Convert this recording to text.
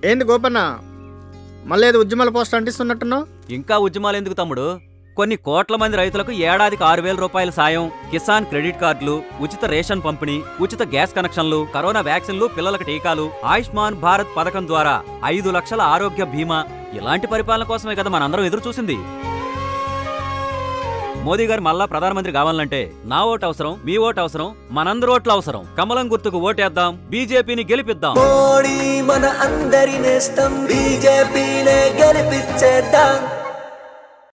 ఏంది గోపన్న, మళ్ళీ ఏదో ఉద్యమాల పోస్ట్ అంటిస్తున్నట్టున్నావు? ఇంకా ఉద్యమాలు ఎందుకు తమ్ముడు? కొన్ని కోట్ల మంది రైతులకు ఏడాదికి 6,000 రూపాయల సాయం, కిసాన్ క్రెడిట్ కార్డులు, ఉచిత రేషన్ పంపిణీ, ఉచిత గ్యాస్ కనెక్షన్లు, కరోనా వ్యాక్సిన్లు, పిల్లలకు టీకాలు, ఆయుష్మాన్ భారత్ పథకం ద్వారా 5 లక్షల ఆరోగ్య బీమా, ఇలాంటి పరిపాలన కోసమే కదా మనందరం ఎదురు చూసింది. మోదీ గారు మళ్ళా ప్రధానమంత్రి కావాలంటే నా ఓటు అవసరం, మీ ఓటు అవసరం, మనందరి ఓట్లు అవసరం. కమలం గుర్తుకు ఓటేద్దాం, బీజేపీని గెలిపిద్దాం. మోడీ మన అందరి నేస్తం, బీజేపీనే గెలిపించేద్దాం.